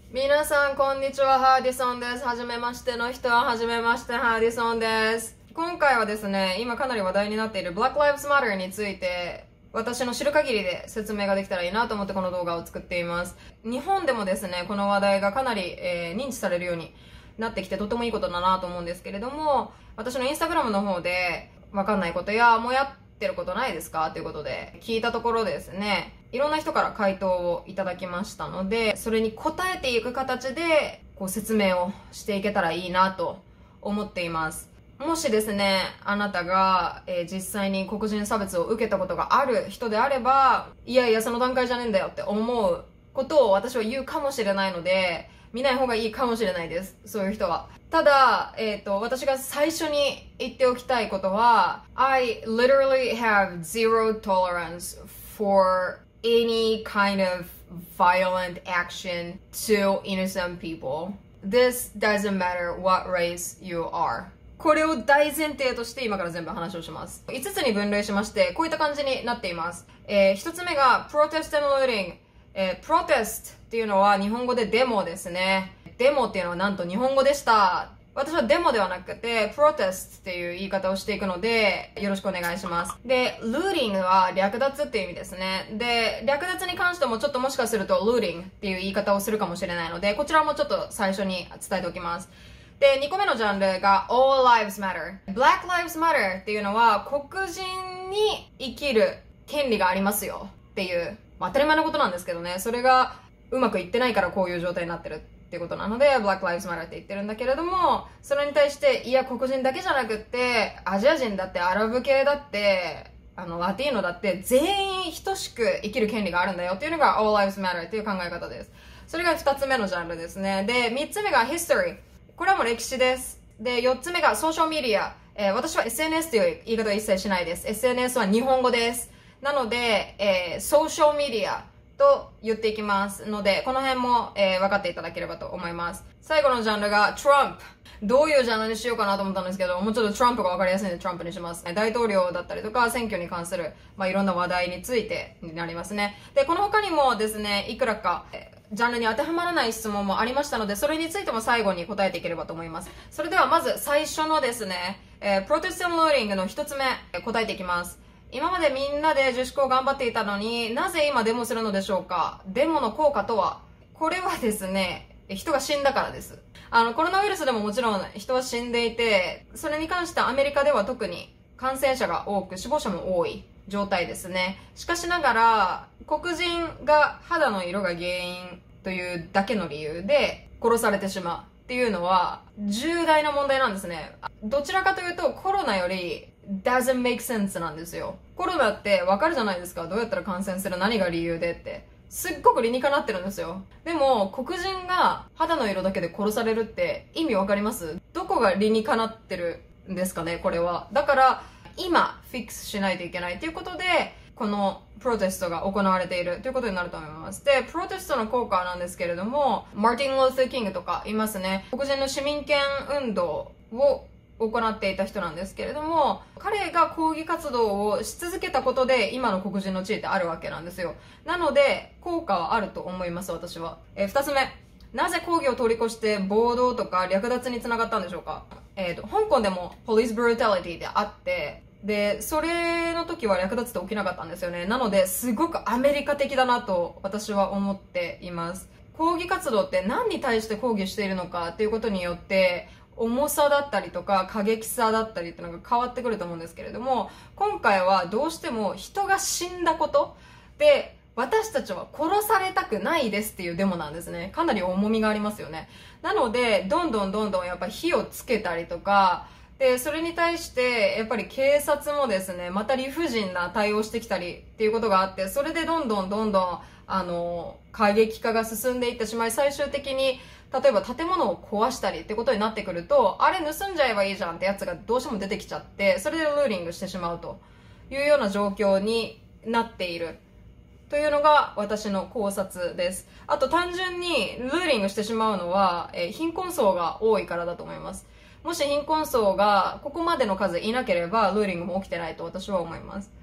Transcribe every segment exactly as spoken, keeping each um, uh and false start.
皆さん、こんにちは。ハーディソンです。はじめましての人は、はじめまして、ハーディソンです。今回はですね、今かなり話題になっている Black Lives Matter について、私の知る限りで説明ができたらいいなと思ってこの動画を作っています。日本でもですね、この話題がかなり、えー、認知されるようになってきてとてもいいことだなと思うんですけれども、私のインスタグラムの方で、わかんないことや、もやってることないですかということで、聞いたところですね、いろんな人から回答をいただきましたので、それに答えていく形で、こう説明をしていけたらいいなと思っています。もしですね、あなたが、えー、実際に黒人差別を受けたことがある人であれば、いやいやその段階じゃねえんだよって思うことを私は言うかもしれないので、見ない方がいいかもしれないです。そういう人は。ただ、えっと、私が最初に言っておきたいことは、I literally have zero tolerance for any kind of violent action to innocent people. This doesn't matter what race you are. これを大前提として今から全部話をします。いつつに分類しまして、こういった感じになっています。えー、ひとつめが protest and looting。えー、protest っていうのは日本語でデモですね。デモっていうのはなんと日本語でした。私はデモではなくて、protest っていう言い方をしていくので、よろしくお願いします。で、looting は略奪っていう意味ですね。で、略奪に関してもちょっともしかすると looting っていう言い方をするかもしれないので、こちらもちょっと最初に伝えておきます。で、にこめのジャンルが all lives matter。black lives matter っていうのは黒人に生きる権利がありますよっていう、まあ、当たり前のことなんですけどね、それがうまくいってないからこういう状態になってるっていうことなので Black Lives Matter って言ってるんだけれども、それに対していや黒人だけじゃなくってアジア人だってアラブ系だってあのラティーノだって全員等しく生きる権利があるんだよっていうのが All Lives Matter っていう考え方です。それがふたつめのジャンルですね。で、みっつめが History。これはもう歴史です。で、よっつめが Social Media。えー、私は エスエヌエス という言い方は一切しないです。エスエヌエス は日本語です。なので、えー、Social Mediaと言っていきますので、この辺も、えー、分かっていただければと思います。最後のジャンルが Trump。どういうジャンルにしようかなと思ったんですけど、もうちょっと Trump が分かりやすいので Trump にします。大統領だったりとか選挙に関する、まあ、いろんな話題についてになりますね。で、この他にもですね、いくらか、ジャンルに当てはまらない質問もありましたので、それについても最後に答えていければと思います。それではまず最初のですね、えー、Protest and Looting の一つ目、答えていきます。今までみんなで自粛を頑張っていたのになぜ今デモするのでしょうか。デモの効果とは、これはですね、人が死んだからです。あのコロナウイルスでももちろん人は死んでいて、それに関してアメリカでは特に感染者が多く死亡者も多い状態ですね。しかしながら黒人が肌の色が原因というだけの理由で殺されてしまうっていうのは重大な問題なんですね。どちらかというとコロナよりdoesn't make sense なんですよ。コロナってわかるじゃないですか。どうやったら感染する、何が理由でって。すっごく理にかなってるんですよ。でも、黒人が肌の色だけで殺されるって意味わかります？どこが理にかなってるんですかね、これは。だから、今、フィックスしないといけないということで、このプロテストが行われているということになると思います。で、プロテストの効果なんですけれども、マーティン・ルーサー・キングとかいますね。黒人の市民権運動を行っていた人なんですけれども、彼が抗議活動をし続けたことで今の黒人の地位ってあるわけなんですよ。なので効果はあると思います、私は。えー、二つ目、なぜ抗議を通り越して暴動とか略奪につながったんでしょうか。えーと、香港でもポリスブルータリティであって、でそれの時は略奪って起きなかったんですよね。なのですごくアメリカ的だなと私は思っています。抗議活動って何に対して抗議しているのかっていうことによって重さだったりとか過激さだったりっていうのが変わってくると思うんですけれども、今回はどうしても人が死んだことで私たちは殺されたくないですっていうデモなんですね。かなり重みがありますよね。なのでどんどんどんどんやっぱ火をつけたりとかで、それに対してやっぱり警察もですね、また理不尽な対応してきたりっていうことがあって、それでどんどんどんどんあの過激化が進んでいってしまい、最終的に例えば建物を壊したりってことになってくると、あれ盗んじゃえばいいじゃんってやつがどうしても出てきちゃって、それでルーリングしてしまうというような状況になっているというのが私の考察です。あと単純にルーリングしてしまうのは、えー、貧困層が多いからだと思います。もし貧困層がここまでの数いなければルーリングも起きてないと私は思います。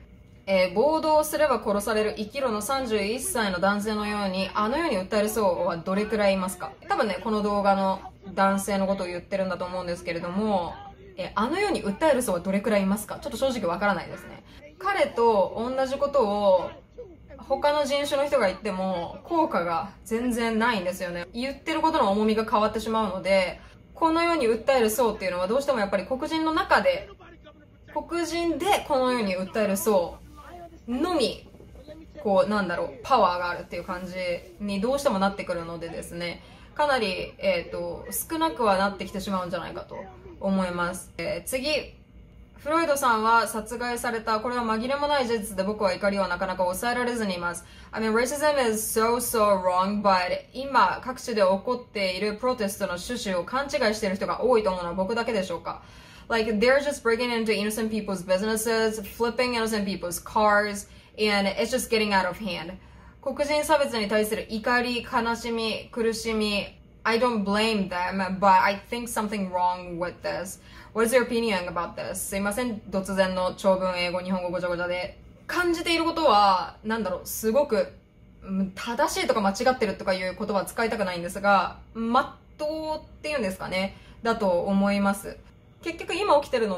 えー、暴動すれば殺される生きろのさんじゅういっさいの男性のように、あのように訴える層はどれくらいいますか？多分ね、この動画の男性のことを言ってるんだと思うんですけれども、えー、あのように訴える層はどれくらいいますか？ちょっと正直わからないですね。彼と同じことを他の人種の人が言っても効果が全然ないんですよね。言ってることの重みが変わってしまうので、このように訴える層っていうのはどうしてもやっぱり黒人の中で、黒人でこのように訴える層のみ、こうなんだろう、パワーがあるっていう感じにどうしてもなってくるのでですね、かなり、えっと、少なくはなってきてしまうんじゃないかと思います。えー、次。フロイドさんは殺害された。これは紛れもない事実で僕は怒りをなかなか抑えられずにいます。I mean, racism is so, so wrong, but 今各地で起こっているプロテストの趣旨を勘違いしている人が多いと思うのは僕だけでしょうか？ Like, they're just breaking into innocent people's businesses, flipping innocent people's cars, and it's just getting out of hand. 黒人差別に対する怒り、悲しみ、苦しみ、I don't blame them, but I think something wrong with this. What is your opinion about this? すいません、突然の長文英語、日本語ごちゃごちゃで。感じていることは、なんだろう、すごく、正しいとか間違ってるとかいう言葉は使いたくないんですが、まっとうっていうんですかね、だと思います。結局今起きてるのって、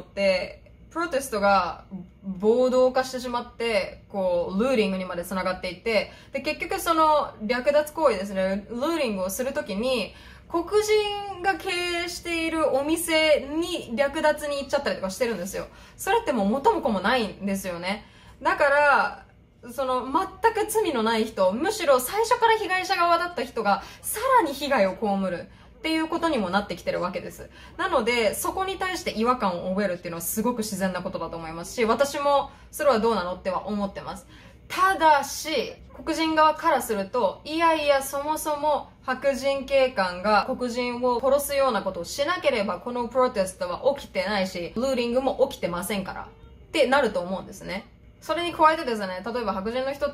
プロテストが暴動化してしまって、こう、ルーリングにまで繋がっていって、で、結局その略奪行為ですね、ルーリングをするときに、黒人が経営しているお店に略奪に行っちゃったりとかしてるんですよ。それってもう元も子もないんですよね。だから、その全く罪のない人、むしろ最初から被害者側だった人がさらに被害を被るっていうことにもなってきてるわけです。なので、そこに対して違和感を覚えるっていうのはすごく自然なことだと思いますし、私もそれはどうなのっては思ってます。ただし、黒人側からすると、いやいや、そもそも白人警官が黒人を殺すようなことをしなければ、このプロテストは起きてないし、ルーリングも起きてませんから。ってなると思うんですね。それに加えてですね、例えば白人の人って、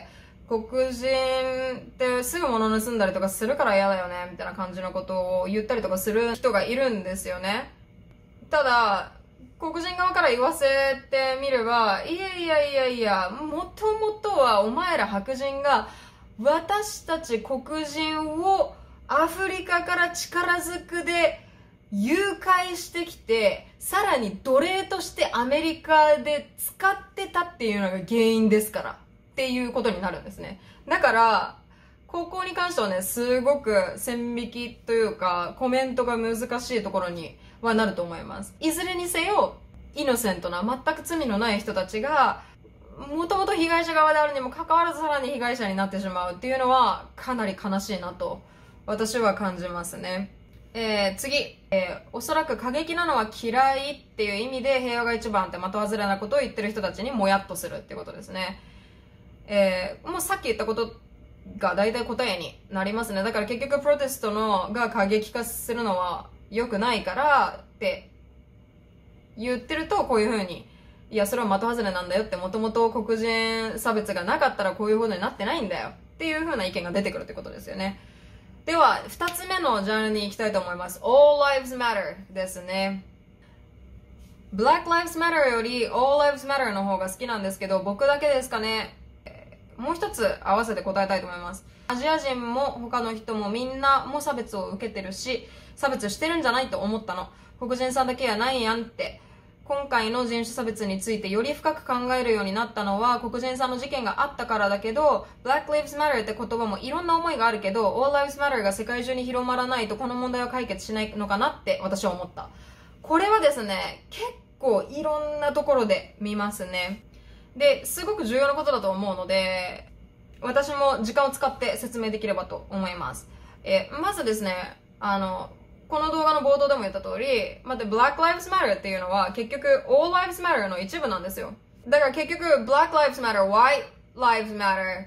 黒人ってすぐ物盗んだりとかするから嫌だよね、みたいな感じのことを言ったりとかする人がいるんですよね。ただ、黒人側から言わせてみれば、いやいやいやいや、もともとはお前ら白人が私たち黒人をアフリカから力ずくで誘拐してきて、さらに奴隷としてアメリカで使ってたっていうのが原因ですからっていうことになるんですね。だから、高校に関してはね、すごく線引きというか、コメントが難しいところにはなると思います。いずれにせよ、イノセントな、全く罪のない人たちが、もともと被害者側であるにもかかわらずさらに被害者になってしまうっていうのは、かなり悲しいなと、私は感じますね。えー、次、えー、おそらく過激なのは嫌いっていう意味で平和が一番って的外れなことを言ってる人たちにもやっとするってことですね。えー、もうさっき言ったことが大体答えになりますね。だから結局プロテストのが過激化するのは良くないからって言ってるとこういう風に、いやそれは的外れなんだよって、もともと黒人差別がなかったらこういう風になってないんだよっていう風な意見が出てくるってことですよね。では二つ目のジャンルに行きたいと思います。All Lives Matter ですね。Black Lives Matter より All Lives Matter の方が好きなんですけど、僕だけですかね。もう一つ合わせて答えたいと思います。アジア人も他の人もみんなも差別を受けてるし、差別してるんじゃないと思ったの。黒人さんだけやないやんって。今回の人種差別についてより深く考えるようになったのは黒人さんの事件があったからだけど、Black Lives Matter って言葉もいろんな思いがあるけど、All Lives Matter が世界中に広まらないとこの問題は解決しないのかなって私は思った。これはですね、結構いろんなところで見ますね。で、すごく重要なことだと思うので、私も時間を使って説明できればと思います。え、まずですね、あの、この動画の冒頭でも言った通り、また Black Lives Matter っていうのは結局 All Lives Matter の一部なんですよ。だから結局 Black Lives Matter, White Lives Matter,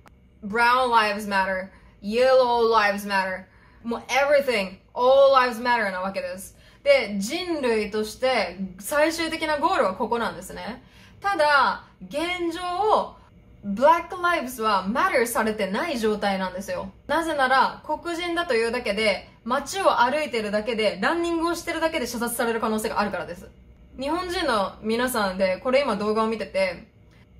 Brown Lives Matter, Yellow Lives Matter, もう Everything, All Lives Matter なわけです。で、人類として最終的なゴールはここなんですね。ただ、現状、Black Lives は matter されてない状態なんですよ。なぜなら、黒人だというだけで、街を歩いてるだけで、ランニングをしてるだけで射殺される可能性があるからです。日本人の皆さんで、これ今動画を見てて、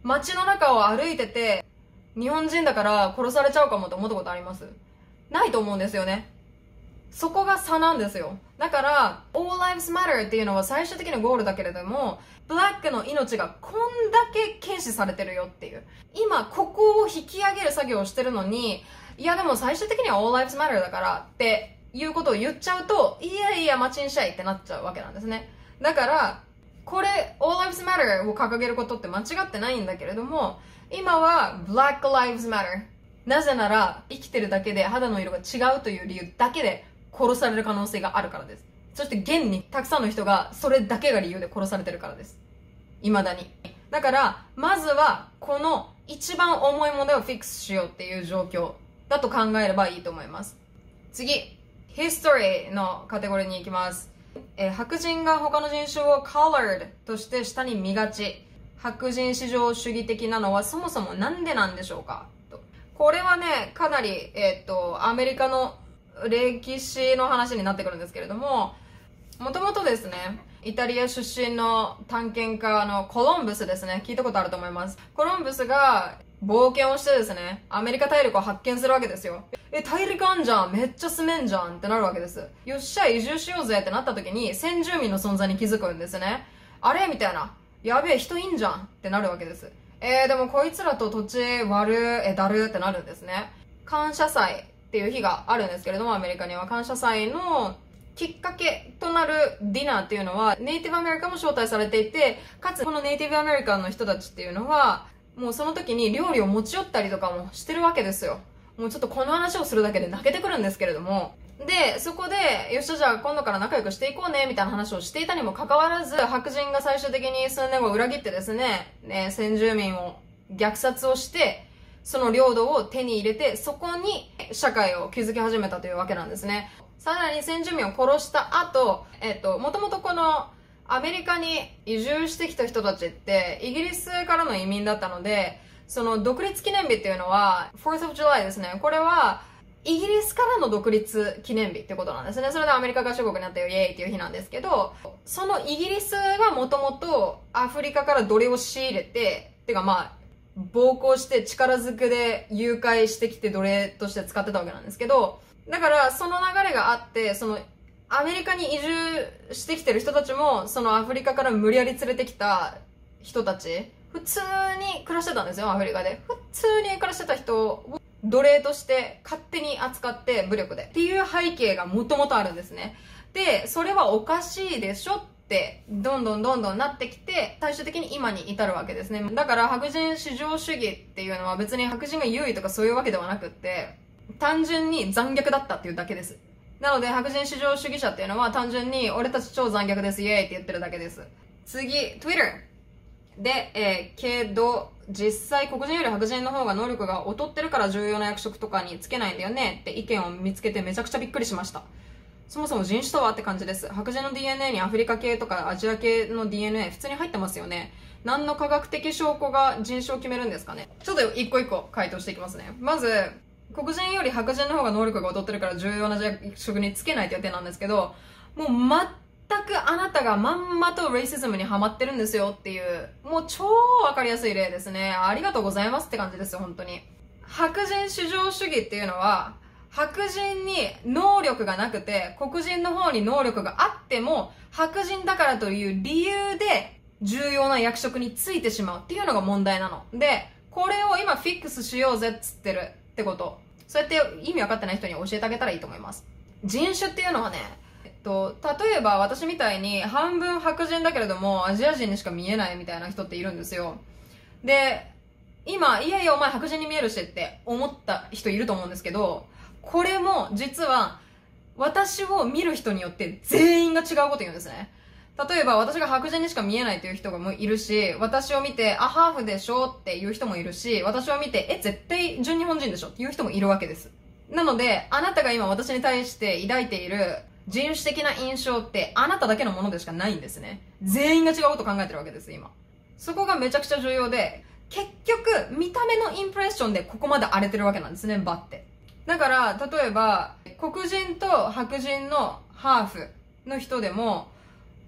街の中を歩いてて、日本人だから殺されちゃうかもって思ったことあります？ないと思うんですよね。そこが差なんですよ。だから、All Lives Matter っていうのは最終的なゴールだけれども、ブラックの命がこんだけ軽視されてるよっていう。今、ここを引き上げる作業をしてるのに、いやでも最終的には All Lives Matter だからっていうことを言っちゃうと、いやいや、マチンシャイってなっちゃうわけなんですね。だから、これ、All Lives Matter を掲げることって間違ってないんだけれども、今は Black Lives Matter。なぜなら、生きてるだけで肌の色が違うという理由だけで殺される可能性があるからです。そして現にたくさんの人がそれだけが理由で殺されてるからです。未だに。だから、まずはこの一番重い問題をフィックスしようっていう状況だと考えればいいと思います。次、History のカテゴリーに行きます。えー、白人が他の人種を colored として下に見がち。白人至上主義的なのはそもそもなんでなんでしょうかと。これはね、かなり、えー、っと、アメリカの歴史の話になってくるんですけれども、もともとですね、イタリア出身の探検家のコロンブスですね、聞いたことあると思います。コロンブスが冒険をしてですね、アメリカ大陸を発見するわけですよ。え、大陸あんじゃん、めっちゃ住めんじゃんってなるわけです。よっしゃ、移住しようぜってなった時に、先住民の存在に気づくんですね。あれみたいな。やべえ、人いんじゃんってなるわけです。えー、でもこいつらと土地割る、え、だるってなるんですね。感謝祭っていう日があるんですけれども、アメリカには感謝祭のきっかけとなるディナーっていうのは、ネイティブアメリカも招待されていて、かつこのネイティブアメリカンの人たちっていうのは、もうその時に料理を持ち寄ったりとかもしてるわけですよ。もうちょっとこの話をするだけで泣けてくるんですけれども。で、そこで、よっしゃじゃあ今度から仲良くしていこうね、みたいな話をしていたにもかかわらず、白人が最終的に数年後裏切ってですね、ね、先住民を虐殺をして、その領土を手に入れて、そこに社会を築き始めたというわけなんですね。さらに先住民を殺した後、えっと、もともとこのアメリカに移住してきた人たちって、イギリスからの移民だったので、その独立記念日っていうのは、フォース of July ですね。これは、イギリスからの独立記念日ってことなんですね。それでアメリカ合衆国になったよ、イエーイっていう日なんですけど、そのイギリスがもともとアフリカから奴隷を仕入れて、てかまあ、暴行して力ずくで誘拐してきて奴隷として使ってたわけなんですけど、だからその流れがあって、そのアメリカに移住してきてる人たちも、そのアフリカから無理やり連れてきた人たち、普通に暮らしてたんですよ、アフリカで。普通に暮らしてた人を奴隷として勝手に扱って武力でっていう背景がもともとあるんですね。で、それはおかしいでしょってどんどんどんどんなってきて、最終的に今に至るわけですね。だから白人至上主義っていうのは別に白人が優位とかそういうわけではなくって、単純に残虐だったっていうだけです。なので白人至上主義者っていうのは単純に俺たち超残虐ですイエーイって言ってるだけです。次、Twitter で、えー、けど実際黒人より白人の方が能力が劣ってるから重要な役職とかにつけないんだよねって意見を見つけてめちゃくちゃびっくりしました。そもそも人種とはって感じです。白人の ディーエヌエー にアフリカ系とかアジア系の ディーエヌエー 普通に入ってますよね。何の科学的証拠が人種を決めるんですかね。ちょっと一個一個回答していきますね。まず、黒人より白人の方が能力が劣ってるから重要な役職につけないって予定なんですけど、もう全くあなたがまんまとレイシズムにハマってるんですよっていう、もう超わかりやすい例ですね。ありがとうございますって感じですよ、本当に。白人至上主義っていうのは、白人に能力がなくて、黒人の方に能力があっても、白人だからという理由で重要な役職についてしまうっていうのが問題なの。で、これを今フィックスしようぜっつってるってこと。そうやって意味わかってない人に教えてあげたらいいと思います。人種っていうのはね、えっと、例えば私みたいに半分白人だけれどもアジア人にしか見えないみたいな人っているんですよ。で、今、いやいやお前白人に見えるしって思った人いると思うんですけど、これも実は私を見る人によって全員が違うこと言うんですね。例えば私が白人にしか見えないという人もいるし、私を見て、あ、ハーフでしょっていう人もいるし、私を見て、え、絶対純日本人でしょっていう人もいるわけです。なので、あなたが今私に対して抱いている人種的な印象ってあなただけのものでしかないんですね。全員が違うこと考えてるわけです、今。そこがめちゃくちゃ重要で、結局、見た目のインプレッションでここまで荒れてるわけなんですね、バって。だから、例えば、黒人と白人のハーフの人でも、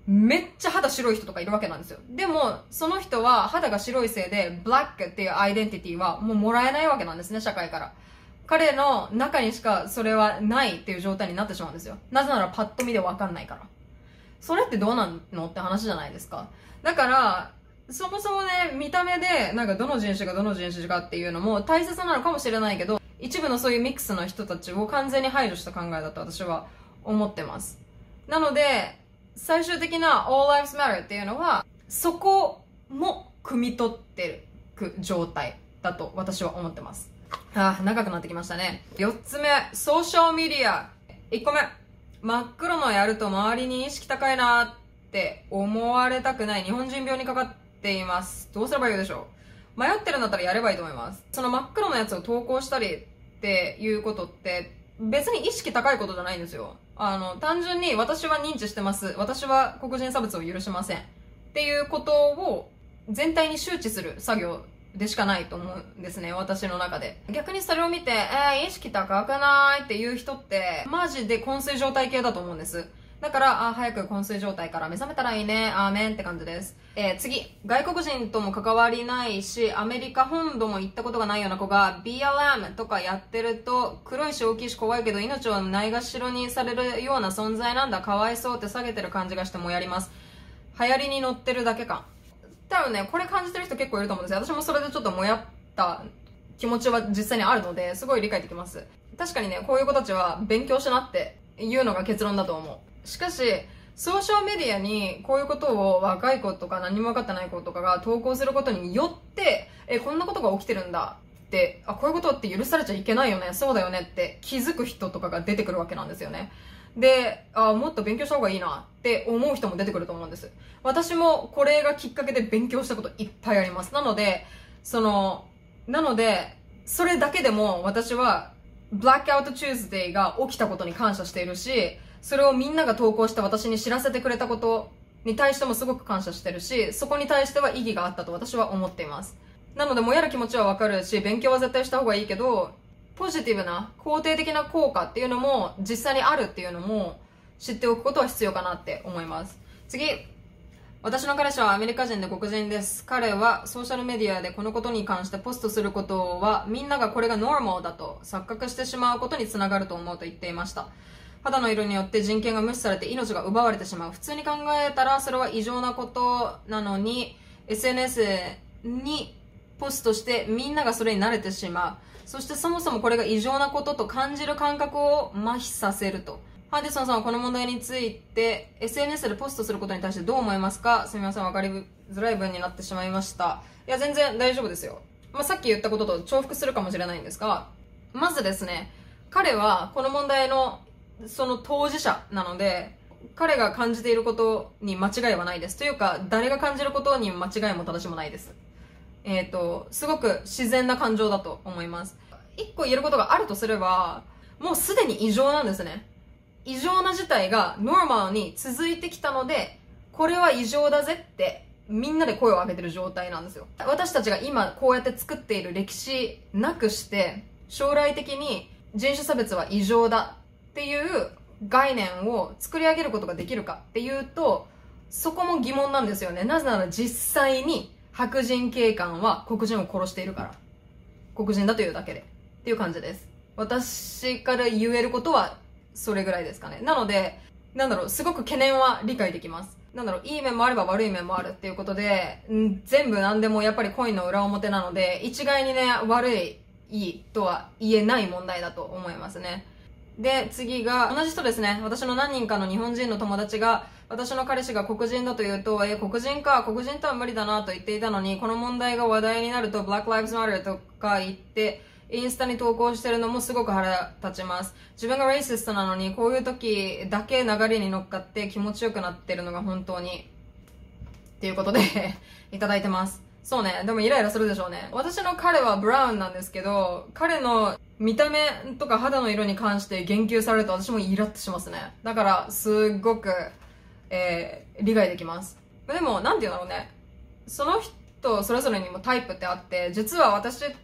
めっちゃ肌白い人とかいるわけなんですよ。でも、その人は肌が白いせいで、ブラックっていうアイデンティティはもうもらえないわけなんですね、社会から。彼の中にしかそれはないっていう状態になってしまうんですよ。なぜならパッと見でわかんないから。それってどうなんのって話じゃないですか。だから、そもそもね、見た目で、なんかどの人種がどの人種かっていうのも大切なのかもしれないけど、一部のそういうミックスの人たちを完全に排除した考えだと私は思ってます。なので、最終的な All Lives Matter っていうのは、そこも汲み取っていく状態だと私は思ってます。ああ、長くなってきましたね。四つ目、ソーシャルメディア。一個目、真っ黒のやると周りに意識高いなって思われたくない日本人病にかかっています。どうすればいいでしょう。迷ってるんだったらやればいいと思います。その真っ黒のやつを投稿したりっていうことって別に意識高いことじゃないんですよ。あの、単純に私は認知してます。私は黒人差別を許しません。っていうことを全体に周知する作業でしかないと思うんですね、私の中で。逆にそれを見て、えー、意識高くないっていう人って、マジで昏睡状態系だと思うんです。だから、あ、早く昏睡状態から目覚めたらいいね、アーメンって感じです。えー、次。外国人とも関わりないし、アメリカ本土も行ったことがないような子が ビーエルエム とかやってると、黒いし大きいし怖いけど命をないがしろにされるような存在なんだ、かわいそうって下げてる感じがしてもやります。流行りに乗ってるだけか。多分ね、これ感じてる人結構いると思うんですよ。私もそれでちょっともやった気持ちは実際にあるので、すごい理解できます。確かにね、こういう子たちは勉強しなっていうのが結論だと思う。しかし、ソーシャルメディアにこういうことを若い子とか何も分かってない子とかが投稿することによって、え、こんなことが起きてるんだって、あ、こういうことって許されちゃいけないよね、そうだよねって気づく人とかが出てくるわけなんですよね。で、あ、もっと勉強した方がいいなって思う人も出てくると思うんです。私もこれがきっかけで勉強したこといっぱいあります。なので、その、なので、それだけでも私は、ブラックアウトチューズデーが起きたことに感謝しているし、それをみんなが投稿して私に知らせてくれたことに対してもすごく感謝してるし、そこに対しては意義があったと私は思っています。なので、もやる気持ちはわかるし、勉強は絶対した方がいいけど、ポジティブな、肯定的な効果っていうのも実際にあるっていうのも知っておくことは必要かなって思います。次。私の彼氏はアメリカ人で黒人です。彼はソーシャルメディアでこのことに関してポストすることはみんながこれがノーマルだと錯覚してしまうことにつながると思うと言っていました。肌の色によって人権が無視されて命が奪われてしまう。普通に考えたらそれは異常なことなのに エスエヌエス にポストしてみんながそれに慣れてしまう。そしてそもそもこれが異常なことと感じる感覚を麻痺させると。ハーディソンさんはこの問題について エスエヌエス でポストすることに対してどう思いますか？すみません、わかりづらい文になってしまいました。いや、全然大丈夫ですよ。まあ、さっき言ったことと重複するかもしれないんですが、まずですね、彼はこの問題のその当事者なので、彼が感じていることに間違いはないです。というか、誰が感じることに間違いも正しもないです。えっと、すごく自然な感情だと思います。一個言えることがあるとすれば、もうすでに異常なんですね。異常な事態がノーマルに続いてきたので、これは異常だぜってみんなで声を上げてる状態なんですよ。私たちが今こうやって作っている歴史なくして、将来的に人種差別は異常だっていう概念を作り上げることができるかっていうと、そこも疑問なんですよね。なぜなら実際に白人警官は黒人を殺しているから。黒人だというだけで。っていう感じです。私から言えることはそれぐらいですかね。なので、なんだろう、すごく懸念は理解できます。なんだろう、いい面もあれば悪い面もあるっていうことで、ん全部何でもやっぱりコインの裏表なので、一概にね、悪い、いいとは言えない問題だと思いますね。で、次が、同じ人ですね。私の何人かの日本人の友達が、私の彼氏が黒人だと言うと、え、黒人か、黒人とは無理だなと言っていたのに、この問題が話題になると、Black Lives Matter とか言って、インスタに投稿してるのもすごく腹立ちます。自分がレイシストなのに、こういう時だけ流れに乗っかって気持ちよくなってるのが本当に、っていうことで、いただいてます。そうね。でもイライラするでしょうね。私の彼はブラウンなんですけど、彼の見た目とか肌の色に関して言及されると私もイラッとしますね。だから、すっごく、えー、理解できます。でも、なんて言うんだろうね。その人それぞれにもタイプってあって、実は私って、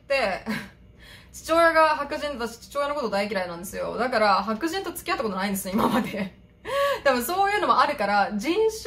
父親が白人だし、父親のこと大嫌いなんですよ。だから、白人と付き合ったことないんですよ、今まで。多分そういうのもあるから、人種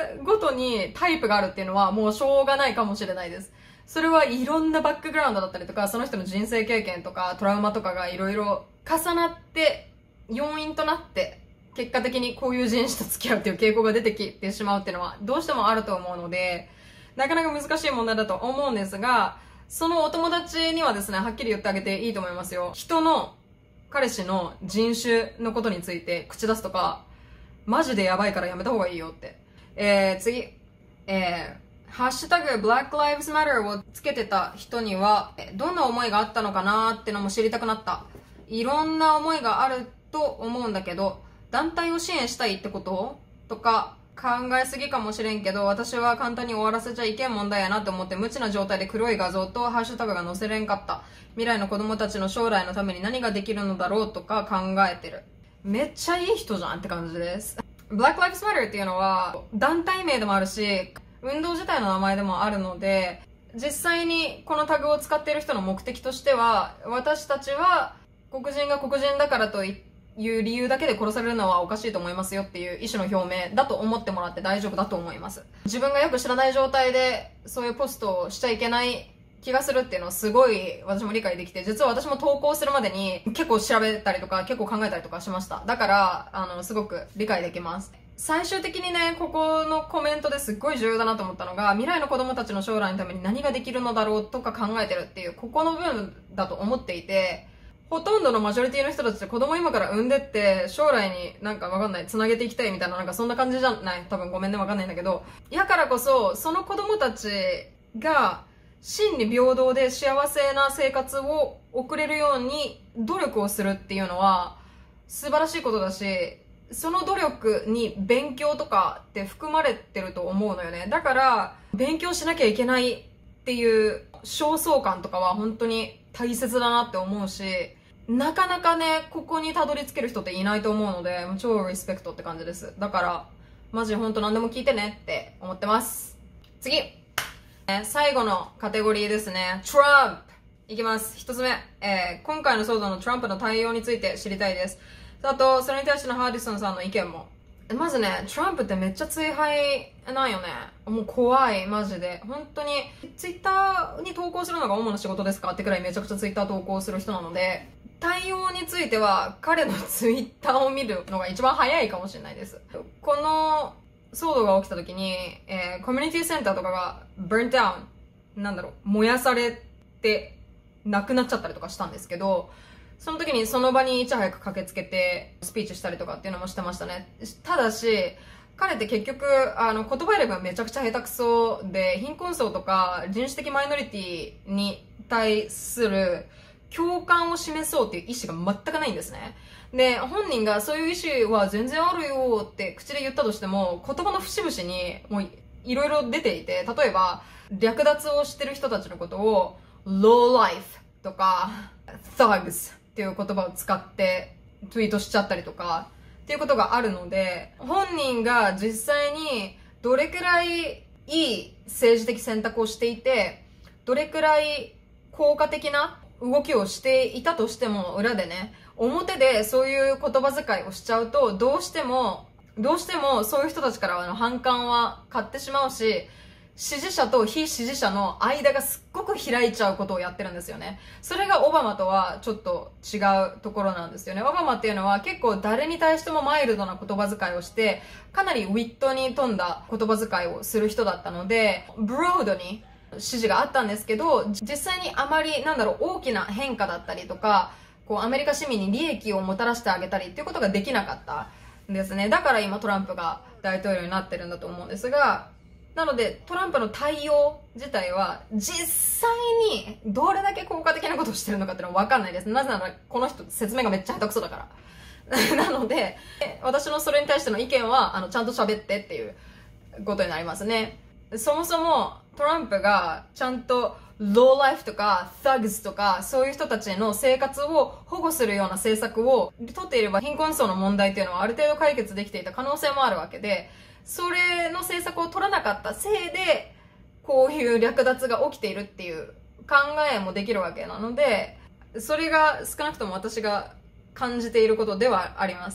ごとにタイプがあるっていうのはもうしょうがないかもしれないです。それはいろんなバックグラウンドだったりとか、その人の人生経験とかトラウマとかがいろいろ重なって要因となって結果的にこういう人種と付き合うっていう傾向が出てきてしまうっていうのはどうしてもあると思うので、なかなか難しい問題だと思うんですが、そのお友達にはですね、はっきり言ってあげていいと思いますよ。人の彼氏の人種のことについて口出すとか、マジでやばいからやめた方がいいよって。えー、次。えー、ハッシュタグ Black Lives Matter をつけてた人には、どんな思いがあったのかなーってのも知りたくなった。いろんな思いがあると思うんだけど、団体を支援したいってこととか考えすぎかもしれんけど、私は簡単に終わらせちゃいけん問題やなと思って無知な状態で黒い画像とハッシュタグが載せれんかった。未来の子供たちの将来のために何ができるのだろうとか考えてる。めっちゃいい人じゃんって感じです。Black Lives Matter っていうのは団体名でもあるし、運動自体の名前でもあるので、実際にこのタグを使っている人の目的としては、私たちは黒人が黒人だからといいう理由だけで殺されるのはおかしいと思いますよっていう意思の表明だと思ってもらって大丈夫だと思います。自分がよく知らない状態でそういうポストをしちゃいけない気がするっていうのはすごい私も理解できて、実は私も投稿するまでに結構調べたりとか結構考えたりとかしました。だからあのすごく理解できます。最終的にね、ここのコメントですっごい重要だなと思ったのが、未来の子供たちの将来のために何ができるのだろうとか考えてるっていう、ここの部分だと思っていて、ほとんどのマジョリティの人たちって子供今から産んでって将来になんかわかんない繋げていきたいみたいな、なんかそんな感じじゃない、多分ごめんねわかんないんだけど、やからこそその子供たちが真に平等で幸せな生活を送れるように努力をするっていうのは素晴らしいことだし、その努力に勉強とかって含まれてると思うのよね。だから勉強しなきゃいけないっていう焦燥感とかは本当に大切だなって思うし、なかなかねここにたどり着ける人っていないと思うので、超リスペクトって感じです。だからマジ本当何でも聞いてねって思ってます。次、最後のカテゴリーですね。トランプいきます。一つ目、えー、今回の騒動のトランプの対応について知りたいです。あとそれに対してのハーディソンさんの意見も。まずね、トランプってめっちゃ追廃なんよね。もう怖い、マジで。本当に、ツイッターに投稿するのが主な仕事ですかってくらいめちゃくちゃツイッター投稿する人なので、対応については彼のツイッターを見るのが一番早いかもしれないです。この騒動が起きた時に、えー、コミュニティセンターとかが burnt down、なんだろう、燃やされてなくなっちゃったりとかしたんですけど、その時にその場にいち早く駆けつけてスピーチしたりとかっていうのもしてましたね。ただし、彼って結局、あの、言葉選びがめちゃくちゃ下手くそで、貧困層とか人種的マイノリティに対する共感を示そうっていう意思が全くないんですね。で、本人がそういう意思は全然あるよって口で言ったとしても、言葉の節々にもういろいろ出ていて、例えば、略奪をしてる人たちのことを、low life とか、thugs っていう言葉を使ってツイートしちゃったりとかっていうことがあるので、本人が実際にどれくらいいい政治的選択をしていて、どれくらい効果的な動きをしていたとしても、裏でね、表でそういう言葉遣いをしちゃうと、どうしてもどうしてもそういう人たちからの反感は買ってしまうし、支持者と非支持者の間がすっごく開いちゃうことをやってるんですよね。それがオバマとはちょっと違うところなんですよね。オバマっていうのは結構誰に対してもマイルドな言葉遣いをして、かなりウィットに富んだ言葉遣いをする人だったので、ブロードに支持があったんですけど、実際にあまりなんだろう、大きな変化だったりとか、こうアメリカ市民に利益をもたらしてあげたりっていうことができなかったんですね。だから今トランプが大統領になってるんだと思うんですが、なのでトランプの対応自体は実際にどれだけ効果的なことをしてるのかっていうのは分かんないです。なぜならこの人説明がめっちゃ下手くそだからなので私のそれに対しての意見はあのちゃんと喋ってっていうことになりますね。そもそもトランプがちゃんとローライフとか thugs とかそういう人たちの生活を保護するような政策を取っていれば、貧困層の問題っていうのはある程度解決できていた可能性もあるわけで、それの政策を取らなかったせいでこういう略奪が起きているっていう考えもできるわけなので、それが少なくとも私が感じていることではあります。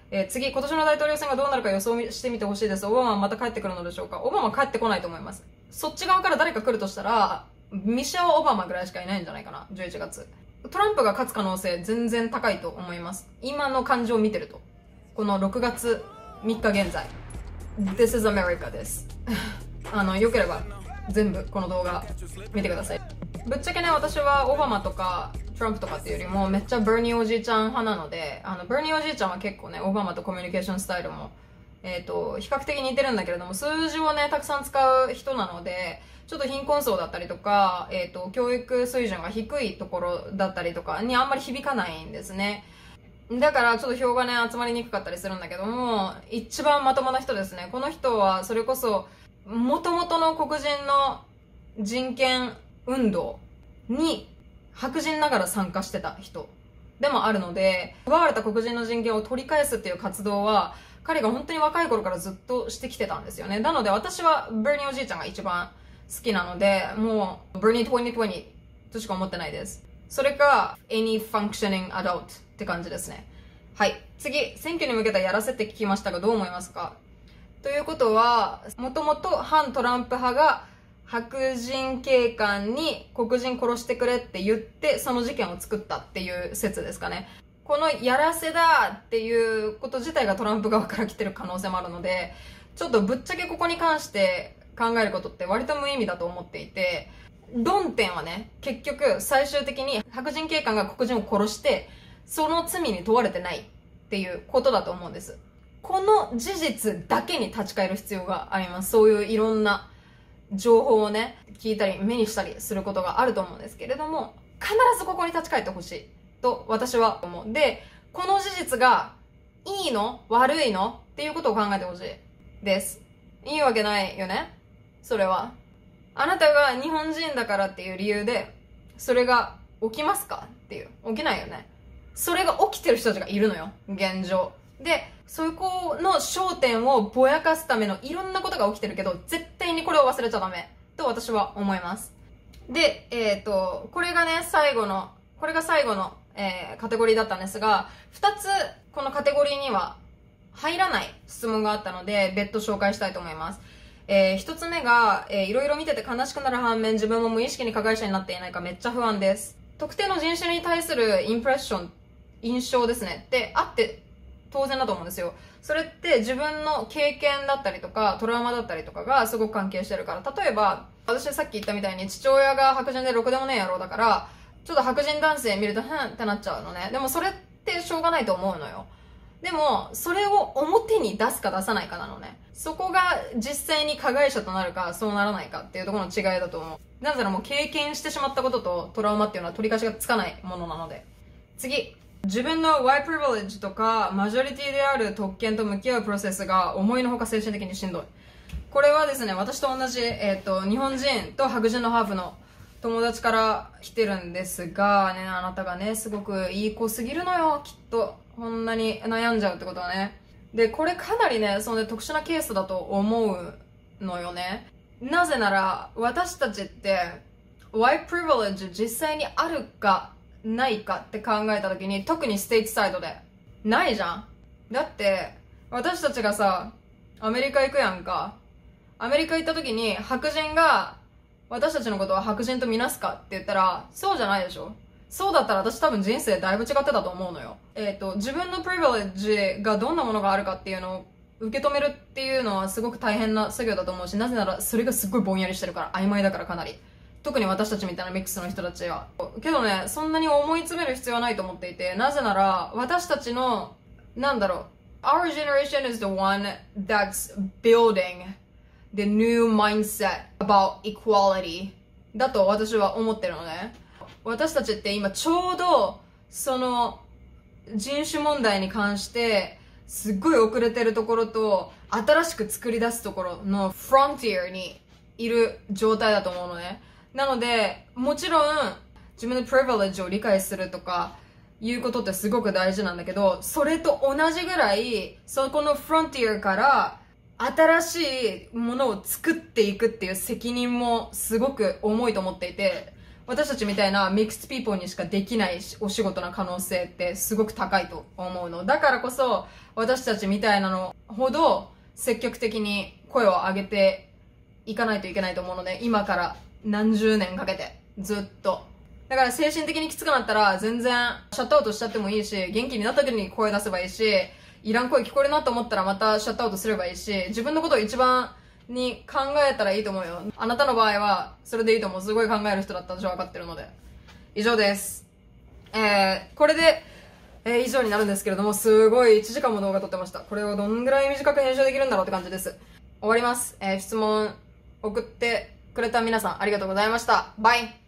えー、次、今年の大統領選がどうなるか予想してみてほしいです。オバマはまた帰ってくるのでしょうか？オバマは帰ってこないと思います。そっち側から誰か来るとしたら、ミシェル・オバマぐらいしかいないんじゃないかな、じゅういちがつ。トランプが勝つ可能性全然高いと思います。今の感情を見てると。このろくがつみっか現在。This is America です。あの、良ければ全部この動画見てください。ぶっちゃけね、私はオバマとかトランプとかっていうよりもめっちゃバーニーおじいちゃん派なので、あの、バーニーおじいちゃんは結構ね、オバマとコミュニケーションスタイルも、えっと、比較的似てるんだけれども、数字をね、たくさん使う人なので、ちょっと貧困層だったりとか、えっと、教育水準が低いところだったりとかにあんまり響かないんですね。だからちょっと票がね、集まりにくかったりするんだけども、一番まともな人ですね。この人は、それこそ、元々の黒人の人権運動に白人ながら参加してた人でもあるので、奪われた黒人の人権を取り返すっていう活動は、彼が本当に若い頃からずっとしてきてたんですよね。なので私はバーニーおじいちゃんが一番好きなので、もうバーニーにせんにじゅうとしか思ってないです。それか any functioning adult って感じですね。はい。次、選挙に向けたやらせって聞きましたがどう思いますか？ということは、もともと反トランプ派が白人警官に黒人殺してくれって言ってその事件を作ったっていう説ですかね。このやらせだっていうこと自体がトランプ側から来てる可能性もあるので、ちょっとぶっちゃけここに関して考えることって割と無意味だと思っていて、論点はね、結局最終的に白人警官が黒人を殺してその罪に問われてないっていうことだと思うんです。この事実だけに立ち返る必要があります。そういういろんな情報をね、聞いたり目にしたりすることがあると思うんですけれども、必ずここに立ち返ってほしいと私は思う。で、この事実がいいの？悪いの？っていうことを考えてほしいです。いいわけないよね？それは。あなたが日本人だからっていう理由で、それが起きますかっていう。起きないよね。それが起きてる人たちがいるのよ。現状。で、そこの焦点をぼやかすためのいろんなことが起きてるけど、絶対にこれを忘れちゃダメ。と私は思います。で、えっと、これがね、最後の、これが最後の、えー、カテゴリーだったんですが、二つ、このカテゴリーには入らない質問があったので、別途紹介したいと思います。えー、一つ目が、えー、いろいろ見てて悲しくなる反面、自分も無意識に加害者になっていないかめっちゃ不安です。特定の人種に対するインプレッション、印象ですね。ってあって当然だと思うんですよ。それって自分の経験だったりとか、トラウマだったりとかがすごく関係してるから。例えば、私さっき言ったみたいに父親が白人でろくでもねえ野郎だから、ちょっと白人男性見ると、ふんってなっちゃうのね。でもそれってしょうがないと思うのよ。でも、それを表に出すか出さないかなのね。そこが実際に加害者となるか、そうならないかっていうところの違いだと思う。なぜならもう経験してしまったこととトラウマっていうのは取り返しがつかないものなので。次。自分の white privilege とかマジョリティである特権と向き合うプロセスが思いのほか精神的にしんどい。これはですね、私と同じ、えっと、日本人と白人のハーフの友達から来てるんですが、ね、あなたがね、すごくいい子すぎるのよ、きっと。こんなに悩んじゃうってことはね。で、これかなりね、その、ね、特殊なケースだと思うのよね。なぜなら、私たちって、white privilege 実際にあるか、ないかって考えたときに、特にステイツサイドで。ないじゃん。だって、私たちがさ、アメリカ行くやんか。アメリカ行ったときに、白人が、私たちのことは白人とみなすかって言ったら、そうじゃないでしょ。そうだったら私多分人生だいぶ違ってたと思うのよ。えっと、自分のプリビレッジがどんなものがあるかっていうのを受け止めるっていうのはすごく大変な作業だと思うし、なぜならそれがすっごいぼんやりしてるから、曖昧だからかなり。特に私たちみたいなミックスの人たちは。けどね、そんなに思い詰める必要はないと思っていて、なぜなら、私たちの、なんだろう、Our generation is the one that's building the new mindset about equality だと私は思ってるのね。私たちって今ちょうど、その、人種問題に関して、すっごい遅れてるところと、新しく作り出すところのフロンティアにいる状態だと思うのね。なので、もちろん、自分のプリビレッジを理解するとか、いうことってすごく大事なんだけど、それと同じぐらい、そこのフロンティアから、新しいものを作っていくっていう責任もすごく重いと思っていて、 私たちみたいなミックスピーポーにしかできないお仕事の可能性ってすごく高いと思うの。だからこそ、私たちみたいなのほど積極的に声を上げていかないといけないと思うので、今から何十年かけて、ずっと。だから精神的にきつくなったら全然シャットアウトしちゃってもいいし、元気になった時に声出せばいいし、いらん声聞こえるなと思ったらまたシャットアウトすればいいし、自分のことを一番に考えたらいいと思うよ。あなたの場合はそれでいいと思う。すごい考える人だったら私は分かってるので。以上です。えー、これで、えー、以上になるんですけれども、すごいいちじかんも動画撮ってました。これをどんぐらい短く編集できるんだろうって感じです。終わります。えー、質問送ってくれた皆さんありがとうございました。バイ